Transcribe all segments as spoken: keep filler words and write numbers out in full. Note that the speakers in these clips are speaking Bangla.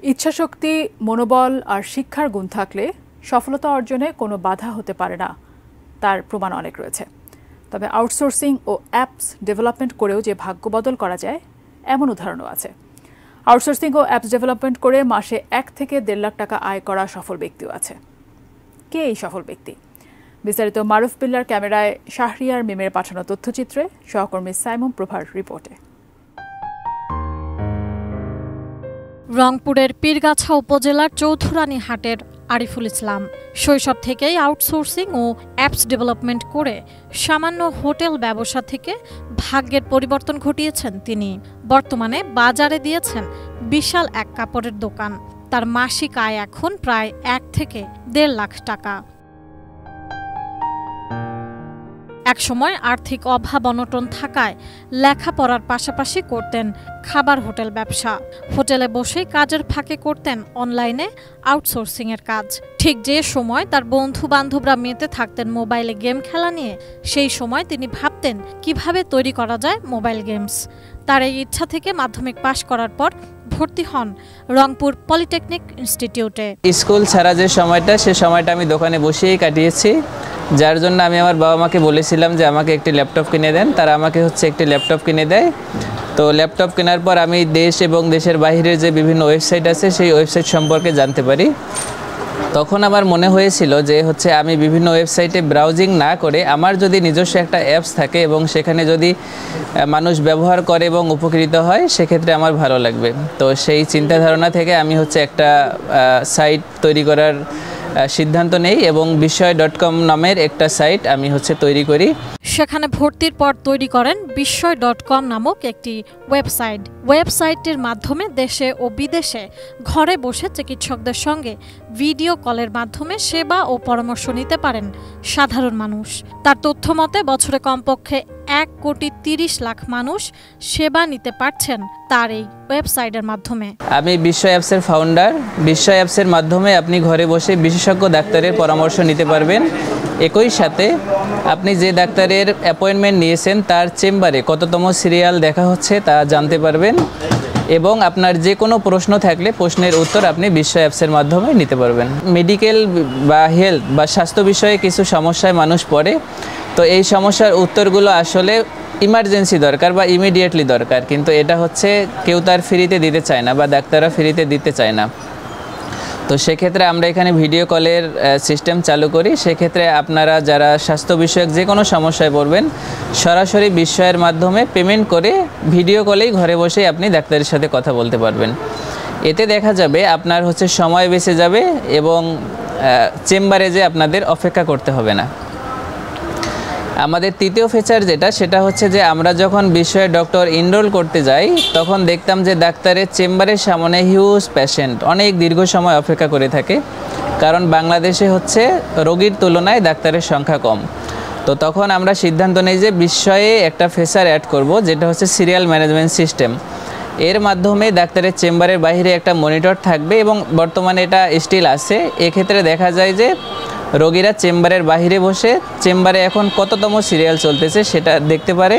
ইচ্ছাশক্তি, মনোবল আর শিক্ষার গুণ থাকলে সফলতা অর্জনে কোনো বাধা হতে পারে না, তার প্রমাণ অনেক রয়েছে। তবে আউটসোর্সিং ও অ্যাপস ডেভেলপমেন্ট করেও যে ভাগ্য বদল করা যায়, এমন উদাহরণও আছে। আউটসোর্সিং ও অ্যাপস ডেভেলপমেন্ট করে মাসে এক থেকে দেড় লাখ টাকা আয় করা সফল ব্যক্তিও আছে। কে এই সফল ব্যক্তি? বিস্তারিত মারুফ বিল্লার ক্যামেরায় শাহরিয়ার মিমের পাঠানো তথ্যচিত্রে, সহকর্মী সাইমুম প্রভার রিপোর্টে। রংপুরের পীরগাছা উপজেলার চৌধুরানী হাটের আরিফুল ইসলাম শৈশব থেকেই আউটসোর্সিং ও অ্যাপস ডেভেলপমেন্ট করে সামান্য হোটেল ব্যবসা থেকে ভাগ্যের পরিবর্তন ঘটিয়েছেন তিনি। বর্তমানে বাজারে দিয়েছেন বিশাল এক কাপড়ের দোকান। তার মাসিক আয় এখন প্রায় এক থেকে দেড় লাখ টাকা। একসময় আর্থিক অভাব অনটন থাকায় লেখাপড়ার পাশাপাশি করতেন খাবার হোটেল ব্যবসা। হোটেলে বসেই কাজের ফাঁকে করতেন অনলাইনে আউটসোর্সিং এর কাজ। ঠিক যে সময় তার বন্ধু বান্ধবরা মেতে থাকতেন মোবাইলে গেম খেলা নিয়ে, সেই সময় তিনি ভাবতেন কিভাবে তৈরি করা যায় মোবাইল গেমস। তার এই ইচ্ছা থেকে মাধ্যমিক পাশ করার পর ভর্তি হন রংপুর পলিটেকনিক ইনস্টিটিউটে। স্কুল ছাড়া যে সময়টা, সে সময়টা আমি দোকানে বসেই কাটিয়েছি, যার জন্য আমি আমার বাবা মাকে বলেছিলাম যে আমাকে একটি ল্যাপটপ কিনে দেন। তারা আমাকে হচ্ছে একটি ল্যাপটপ কিনে দেয়। তো ল্যাপটপ কেনার পর আমি দেশ এবং দেশের বাইরের যে বিভিন্ন ওয়েবসাইট আছে, সেই ওয়েবসাইট সম্পর্কে জানতে পারি। তখন আমার মনে হয়েছিল যে হচ্ছে আমি বিভিন্ন ওয়েবসাইটে ব্রাউজিং না করে আমার যদি নিজস্ব একটা অ্যাপস থাকে এবং সেখানে যদি মানুষ ব্যবহার করে এবং উপকৃত হয়, সেক্ষেত্রে আমার ভালো লাগবে। তো সেই চিন্তা ধারণা থেকে আমি হচ্ছে একটা সাইট তৈরি করার সিদ্ধান্ত নেই এবং বিস্ময় ডট কম নামের একটা সাইট আমি হচ্ছে তৈরি করি। সেখানে ভর্তির পর তৈরি করেন বিস্ময় ডট কম নামক একটি ওয়েবসাইট। ওয়েবসাইটটির মাধ্যমে দেশে ও বিদেশে ঘরে বসে চিকিৎসকদের সঙ্গে ভিডিও কলের মাধ্যমে সেবা ও পরামর্শ নিতে পারেন সাধারণ মানুষ। তার তথ্য মতে বছরে কমপক্ষে এক কোটি তিরিশ লাখ মানুষ সেবা নিতে পারছেন তার এই ওয়েবসাইটের মাধ্যমে। আমি বিস্ময় অ্যাপসের ফাউন্ডার। বিস্ময় অ্যাপসের মাধ্যমে আপনি ঘরে বসে বিশেষজ্ঞ ডাক্তারের পরামর্শ নিতে পারবেন। একই সাথে আপনি যে ডাক্তারের অ্যাপয়েন্টমেন্ট নিয়েছেন তার চেম্বারে কততম সিরিয়াল দেখা হচ্ছে তা জানতে পারবেন এবং আপনার যে কোনো প্রশ্ন থাকলে প্রশ্নের উত্তর আপনি বিস্ময় অ্যাপসের মাধ্যমে নিতে পারবেন। মেডিকেল বা হেলথ বা স্বাস্থ্য বিষয়ে কিছু সমস্যায় মানুষ পড়ে, তো এই সমস্যার উত্তরগুলো আসলে ইমার্জেন্সি দরকার বা ইমিডিয়েটলি দরকার, কিন্তু এটা হচ্ছে কেউ তার ফ্রিতে দিতে চায় না বা ডাক্তাররা ফ্রিতে দিতে চায় না। তো সেক্ষেত্রে আমরা এখানে ভিডিও কলের সিস্টেম চালু করি। সেক্ষেত্রে আপনারা যারা স্বাস্থ্য বিষয়ক যে কোনো সমস্যায় পড়বেন, সরাসরি বিস্ময়ের মাধ্যমে পেমেন্ট করে ভিডিও কলেই ঘরে বসেই আপনি ডাক্তারের সাথে কথা বলতে পারবেন। এতে দেখা যাবে আপনার হচ্ছে সময় বেঁচে যাবে এবং চেম্বারে যে আপনাদের অপেক্ষা করতে হবে না। আমাদের তৃতীয় ফিচার যেটা, সেটা হচ্ছে যে আমরা যখন বিস্ময়ে ডক্টর এনরোল করতে যাই, তখন দেখতাম যে ডাক্তারের চেম্বারের সামনে হিউজ পেশেন্ট অনেক দীর্ঘ সময় অপেক্ষা করে থাকে, কারণ বাংলাদেশে হচ্ছে রোগীর তুলনায় ডাক্তারের সংখ্যা কম। তো তখন আমরা সিদ্ধান্ত নিই যে বিস্ময়ে একটা ফিচার অ্যাড করব, যেটা হচ্ছে সিরিয়াল ম্যানেজমেন্ট সিস্টেম। এর মাধ্যমে ডাক্তারের চেম্বারের বাইরে একটা মনিটর থাকবে এবং বর্তমানে এটা স্টিল আছে। এক্ষেত্রে দেখা যায় যে রোগীরা চেম্বারের বাইরে বসে চেম্বারে এখন কততম সিরিয়াল চলতেছে সেটা দেখতে পারে।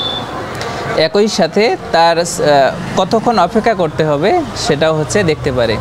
একই সাথে তার কতক্ষণ অপেক্ষা করতে হবে সেটাও হচ্ছে দেখতে পারে।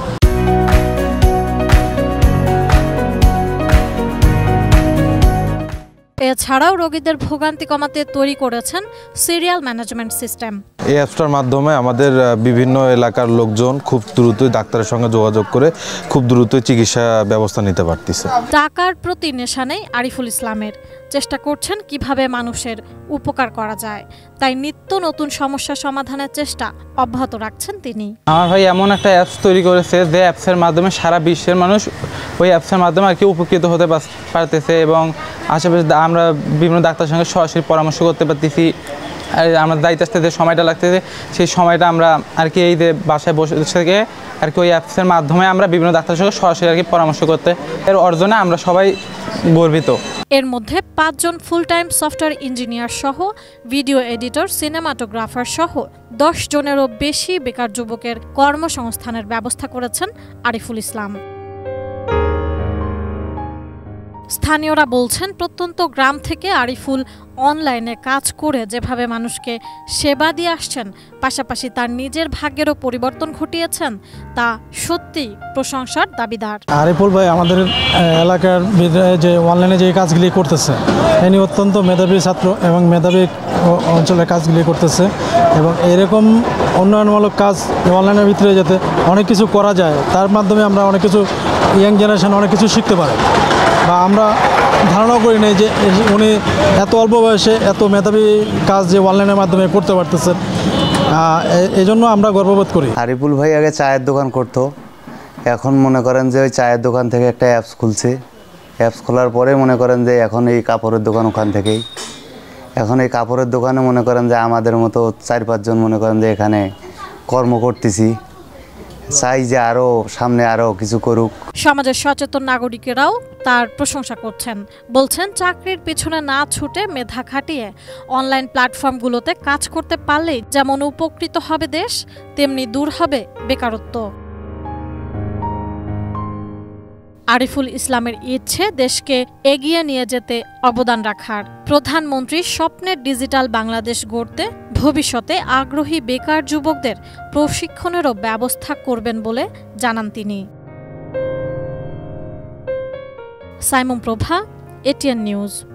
এছাড়াও রোগীদের ভোগান্তি কমাতে তৈরি করেছেন সিরিয়াল ম্যানেজমেন্ট সিস্টেম। এই অ্যাপসটার মাধ্যমে আমাদের বিভিন্ন এলাকার লোকজন খুব দ্রুতই ডাক্তারের সঙ্গে যোগাযোগ করে খুব দ্রুতই চিকিৎসা ব্যবস্থা নিতে পারতেছে। টাকার প্রতি নেশা নেই আরিফুল ইসলামের। চেষ্টা করছেন কিভাবে মানুষের উপকার করা যায়, তাই নিত্য নতুন সমস্যা সমাধানের চেষ্টা অব্যাহত রাখছেন তিনি। আমার ভাই এমন একটা অ্যাপস তৈরি করেছে যে অ্যাপসের মাধ্যমে সারা বিশ্বের মানুষ ওই অ্যাপসের মাধ্যমে আর কি উপকৃত হতে পারতেছে এবং আশেপাশে আমরা বিভিন্ন ডাক্তারের সঙ্গে সরাসরি পরামর্শ করতে পারতেছি। আর আমরা দায়িত্ব আসতে যে সময়টা লাগতেছে, সেই সময়টা আমরা আর কি এই যে বাসায় বসে থেকে আর কি ওই অ্যাপসের মাধ্যমে আমরা বিভিন্ন ডাক্তারের সঙ্গে সরাসরি আর কি পরামর্শ করতে, এর অর্জনে আমরা সবাই গর্বিত। এর মধ্যে পাঁচজন ফুল টাইম সফটওয়্যার ইঞ্জিনিয়ার সহ ভিডিও এডিটর, সিনেমাটোগ্রাফার সহ দশ জনেরও বেশি বেকার যুবকের কর্মসংস্থানের ব্যবস্থা করেছেন আরিফুল ইসলাম। স্থানীয়রা বলছেন প্রত্যন্ত গ্রাম থেকে আরিফুল অনলাইনে কাজ করে যেভাবে মানুষকে সেবা দিয়ে আসছেন, পাশাপাশি তার নিজের ভাগ্যেরও পরিবর্তন ঘটিয়েছেন, তা সত্যি প্রশংসার দাবিদার। আরিফুল ভাই আমাদের এলাকার যে অনলাইনে যে কাজগুলি করতেছে, ইনি অত্যন্ত মেধাবী ছাত্র এবং মেধাবী অঞ্চলের কাজগুলি করতেছে এবং এরকম উন্নয়নমূলক কাজ অনলাইনের ভিতরে যাতে অনেক কিছু করা যায়, তার মাধ্যমে আমরা অনেক কিছু ইয়াং জেনারেশন অনেক কিছু শিখতে পারে বা আমরা ধারণাও করি নাই যে উনি এত অল্প বয়সে এত মেধাবী কাজ যে অনলাইনের মাধ্যমে করতে পারতেছেন, এই জন্য আমরা গর্ববোধ করি। আরিফুল ভাই আগে চায়ের দোকান করতো, এখন মনে করেন যে ওই চায়ের দোকান থেকে একটা অ্যাপস খুলছে, অ্যাপস খোলার পরে মনে করেন যে এখন এই কাপড়ের দোকান ওখান থেকেই, এখন এই কাপড়ের দোকানে মনে করেন যে আমাদের মতো চার পাঁচজন মনে করেন যে এখানে কর্ম করতেছি, চাই যে আরও সামনে আরও কিছু করুক। সমাজের সচেতন নাগরিকেরাও তার প্রশংসা করছেন, বলছেন চাকরির পিছনে না ছুটে মেধা খাটিয়ে অনলাইন প্ল্যাটফর্মগুলোতে কাজ করতে পারলেই যেমন উপকৃত হবে দেশ, তেমনি দূর হবে বেকারত্ব। আরিফুল ইসলামের ইচ্ছে দেশকে এগিয়ে নিয়ে যেতে অবদান রাখার। প্রধানমন্ত্রীর স্বপ্নের ডিজিটাল বাংলাদেশ গড়তে ভবিষ্যতে আগ্রহী বেকার যুবকদের প্রশিক্ষণেরও ব্যবস্থা করবেন বলে জানান তিনি। Saimon Prova, ATN news.